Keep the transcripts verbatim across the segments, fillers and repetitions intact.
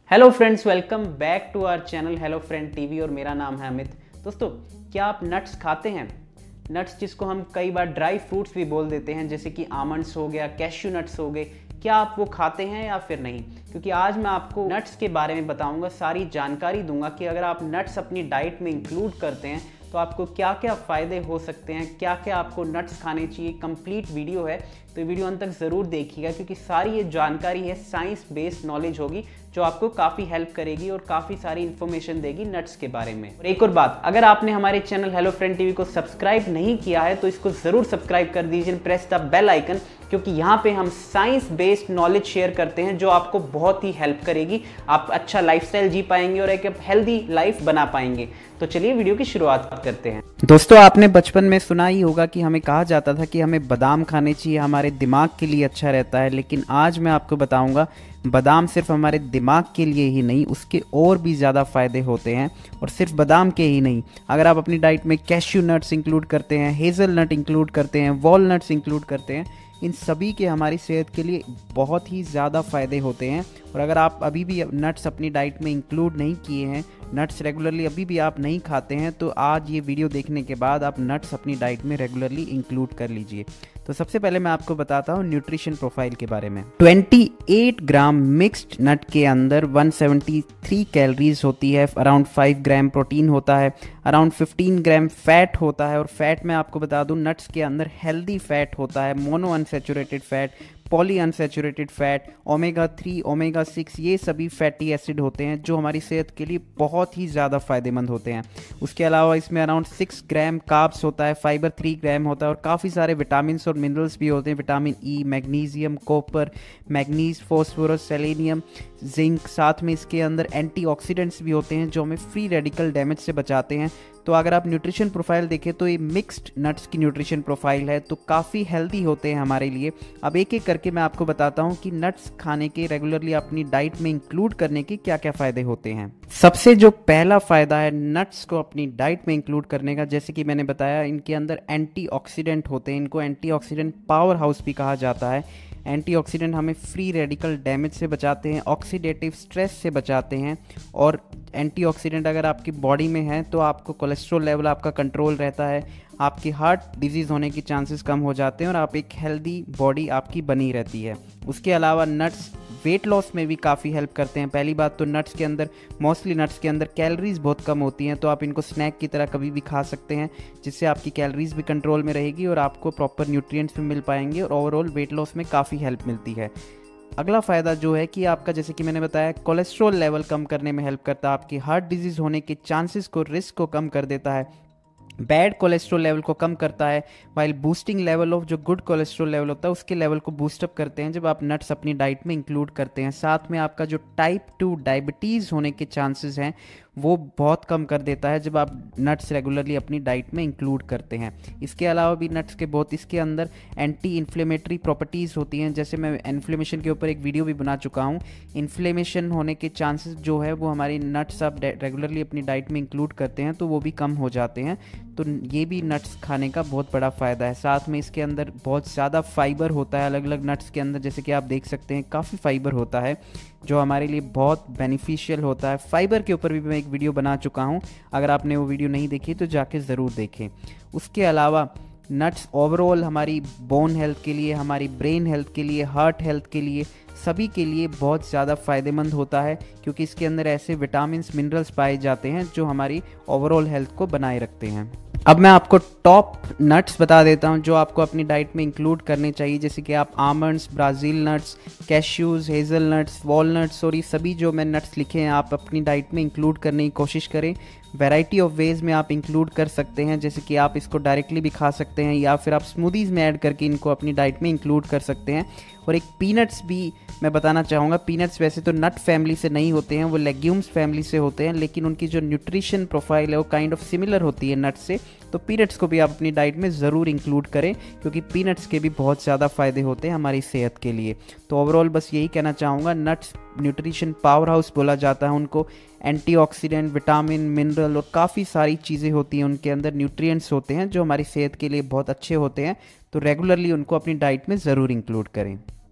Hello friends, welcome back to our channel hello friend TV और मेरा नाम है अमित। दोस्तों, क्या आप नट्स खाते हैं? नट्स जिसको हम कई बार ड्राई फ्रूट्स भी बोल देते हैं, जैसे कि आमंड्स हो गया, कैश्यू नट्स हो गए। क्या आप वो खाते हैं या फिर नहीं? क्योंकि आज मैं आपको नट्स के बारे में बताऊंगा, सारी जानकारी दूंगा कि अगर आप नट्स अपनी डाइट में इंक्लूड करते हैं तो आपको क्या क्या फ़ायदे हो सकते हैं, क्या क्या आपको नट्स खाने चाहिए। कंप्लीट वीडियो है तो वीडियो अंत तक ज़रूर देखिएगा, क्योंकि सारी ये जानकारी है साइंस बेस्ड नॉलेज होगी जो आपको काफ़ी हेल्प करेगी और काफ़ी सारी इन्फॉर्मेशन देगी नट्स के बारे में। और एक और बात, अगर आपने हमारे चैनल हेलो फ्रेंड टीवी को सब्सक्राइब नहीं किया है तो इसको ज़रूर सब्सक्राइब कर दीजिए, प्रेस द बेल आइकन, क्योंकि यहाँ पे हम साइंस बेस्ड नॉलेज शेयर करते हैं जो आपको बहुत ही हेल्प करेगी। आप अच्छा लाइफस्टाइल जी पाएंगे और एक हेल्दी लाइफ बना पाएंगे। तो चलिए वीडियो की शुरुआत करते हैं। दोस्तों, आपने बचपन में सुना ही होगा कि हमें कहा जाता था कि हमें बादाम खाने चाहिए, हमारे दिमाग के लिए अच्छा रहता है। लेकिन आज मैं आपको बताऊंगा, बादाम सिर्फ हमारे दिमाग के लिए ही नहीं, उसके और भी ज़्यादा फ़ायदे होते हैं। और सिर्फ बादाम के ही नहीं, अगर आप अपनी डाइट में कैश्यू नट्स इंक्लूड करते हैं, हेज़ल नट इंक्लूड करते हैं, वॉलनट्स इंक्लूड करते हैं, इन सभी के हमारी सेहत के लिए बहुत ही ज़्यादा फ़ायदे होते हैं। और अगर आप अभी भी नट्स अपनी डाइट में इंक्लूड नहीं किए हैं, नट्स रेगुलरली अभी भी आप नहीं खाते हैं, तो आज ये वीडियो देखने के बाद आप नट्स अपनी डाइट में रेगुलरली इंक्लूड कर लीजिए। तो सबसे पहले मैं आपको बताता हूँ न्यूट्रिशन प्रोफाइल के बारे में। अट्ठाईस ग्राम मिक्स्ड नट के अंदर एक सौ तिहत्तर कैलोरीज होती है, अराउंड पाँच ग्राम प्रोटीन होता है, अराउंड पंद्रह ग्राम फैट होता है। और फैट में आपको बता दूं, नट्स के अंदर हेल्दी फैट होता है, mono unsaturated fat, poly unsaturated fat, omega three, omega six, ये सभी फैटी एसिड होते हैं जो हमारी सेहत के लिए बहुत ही ज़्यादा फ़ायदेमंद होते हैं। उसके अलावा इसमें अराउंड सिक्स ग्राम कार्ब्स होता है, फाइबर थ्री ग्राम होता है और काफ़ी सारे विटामिन और मिनरल्स भी होते हैं, vitamin E, magnesium, copper, manganese, phosphorus, selenium, zinc. साथ में इसके अंदर एंटीऑक्सीडेंट्स भी होते हैं जो हमें फ्री रेडिकल डैमेज से बचाते हैं। तो अगर आप न्यूट्रिशन प्रोफाइल देखें तो ये मिक्स्ड नट्स की न्यूट्रिशन प्रोफाइल है, तो काफ़ी हेल्दी होते हैं हमारे लिए। अब एक एक करके मैं आपको बताता हूँ कि नट्स खाने के रेगुलरली अपनी डाइट में इंक्लूड करने के क्या क्या फ़ायदे होते हैं। सबसे जो पहला फ़ायदा है नट्स को अपनी डाइट में इंक्लूड करने का, जैसे कि मैंने बताया, इनके अंदर एंटीऑक्सीडेंट होते हैं। इनको एंटीऑक्सीडेंट पावर हाउस भी कहा जाता है। एंटीऑक्सीडेंट हमें फ्री रेडिकल डैमेज से बचाते हैं, ऑक्सीडेटिव स्ट्रेस से बचाते हैं। और एंटीऑक्सीडेंट अगर आपकी बॉडी में है तो आपको कोलेस्ट्रॉल लेवल आपका कंट्रोल रहता है, आपकी हार्ट डिजीज़ होने की चांसेस कम हो जाते हैं और आप एक हेल्दी बॉडी आपकी बनी रहती है। उसके अलावा नट्स वेट लॉस में भी काफ़ी हेल्प करते हैं। पहली बात तो नट्स के अंदर, मोस्टली नट्स के अंदर कैलोरीज बहुत कम होती हैं, तो आप इनको स्नैक की तरह कभी भी खा सकते हैं, जिससे आपकी कैलोरीज भी कंट्रोल में रहेगी और आपको प्रॉपर न्यूट्रिएंट्स भी मिल पाएंगे और ओवरऑल वेट लॉस में काफ़ी हेल्प मिलती है। अगला फ़ायदा जो है कि आपका, जैसे कि मैंने बताया, कोलेस्ट्रॉल लेवल कम करने में हेल्प करता है, आपकी हार्ट डिजीज़ होने के चांसेस को, रिस्क को कम कर देता है, बैड कोलेस्ट्रॉल लेवल को कम करता है, वाइल बूस्टिंग लेवल ऑफ जो गुड कोलेस्ट्रॉल लेवल होता है उसके लेवल को बूस्टअप करते हैं जब आप नट्स अपनी डाइट में इंक्लूड करते हैं। साथ में आपका जो टाइप टू डायबिटीज़ होने के चांसेस हैं वो बहुत कम कर देता है जब आप नट्स रेगुलरली अपनी डाइट में इंक्लूड करते हैं। इसके अलावा भी नट्स के बहुत, इसके अंदर एंटी इन्फ्लेमेटरी प्रॉपर्टीज़ होती हैं, जैसे मैं इन्फ्लेमेशन के ऊपर एक वीडियो भी बना चुका हूँ। इन्फ्लेमेशन होने के चांसेस जो है वो हमारी नट्स आप रेगुलरली अपनी डाइट में इंक्लूड करते हैं तो वो भी कम हो जाते हैं। तो ये भी नट्स खाने का बहुत बड़ा फ़ायदा है। साथ में इसके अंदर बहुत ज़्यादा फाइबर होता है, अलग अलग नट्स के अंदर, जैसे कि आप देख सकते हैं काफ़ी फाइबर होता है जो हमारे लिए बहुत बेनिफिशियल होता है। फाइबर के ऊपर भी मैं एक वीडियो बना चुका हूँ, अगर आपने वो वीडियो नहीं देखी तो जाके ज़रूर देखें। उसके अलावा नट्स ओवरऑल हमारी बोन हेल्थ के लिए, हमारी ब्रेन हेल्थ के लिए, हार्ट हेल्थ के लिए, सभी के लिए बहुत ज़्यादा फ़ायदेमंद होता है, क्योंकि इसके अंदर ऐसे विटामिन्स, मिनरल्स पाए जाते हैं जो हमारी ओवरऑल हेल्थ को बनाए रखते हैं। अब मैं आपको टॉप नट्स बता देता हूं जो आपको अपनी डाइट में इंक्लूड करने चाहिए, जैसे कि आप almonds, Brazil nuts, cashews, hazel nuts, walnuts और ये सभी जो मैं नट्स लिखे हैं आप अपनी डाइट में इंक्लूड करने की कोशिश करें। वैरायटी ऑफ वेज़ में आप इंक्लूड कर सकते हैं, जैसे कि आप इसको डायरेक्टली भी खा सकते हैं या फिर आप स्मूदीज़ में ऐड करके इनको अपनी डाइट में इंक्लूड कर सकते हैं। और एक पीनट्स भी मैं बताना चाहूँगा। पीनट्स वैसे तो नट फैमिली से नहीं होते हैं, वो लेग्यूम्स फैमिली से होते हैं, लेकिन उनकी जो न्यूट्रिशन प्रोफाइल है वो काइंड ऑफ सिमिलर होती है नट्स से। तो पीनट्स को भी आप अपनी डाइट में ज़रूर इंक्लूड करें, क्योंकि पीनट्स के भी बहुत ज़्यादा फ़ायदे होते हैं हमारी सेहत के लिए। तो ओवरऑल बस यही कहना चाहूँगा, नट्स न्यूट्रिशन पावर हाउस बोला जाता है उनको। एंटीऑक्सीडेंट, विटामिन, मिनरल और काफ़ी सारी चीज़ें होती हैं उनके अंदर, न्यूट्रिएंट्स होते हैं जो हमारी सेहत के लिए बहुत अच्छे होते हैं। तो रेगुलरली उनको अपनी डाइट में ज़रूर इंक्लूड करें।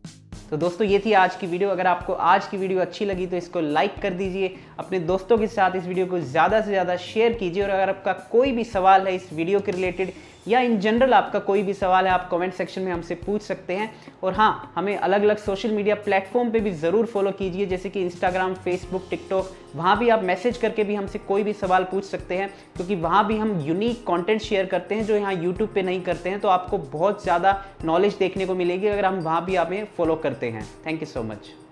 तो दोस्तों ये थी आज की वीडियो। अगर आपको आज की वीडियो अच्छी लगी तो इसको लाइक कर दीजिए, अपने दोस्तों के साथ इस वीडियो को ज़्यादा से ज़्यादा शेयर कीजिए। और अगर आपका कोई भी सवाल है इस वीडियो के रिलेटेड या इन जनरल आपका कोई भी सवाल है, आप कमेंट सेक्शन में हमसे पूछ सकते हैं। और हाँ, हमें अलग अलग सोशल मीडिया प्लेटफॉर्म पे भी ज़रूर फॉलो कीजिए, जैसे कि इंस्टाग्राम, फेसबुक, टिकटॉक। वहाँ भी आप मैसेज करके भी हमसे कोई भी सवाल पूछ सकते हैं, क्योंकि वहाँ भी हम यूनिक कंटेंट शेयर करते हैं जो यहाँ यूट्यूब पे नहीं करते हैं। तो आपको बहुत ज़्यादा नॉलेज देखने को मिलेगी अगर हम वहाँ भी हमें फॉलो करते हैं। Thank you so much.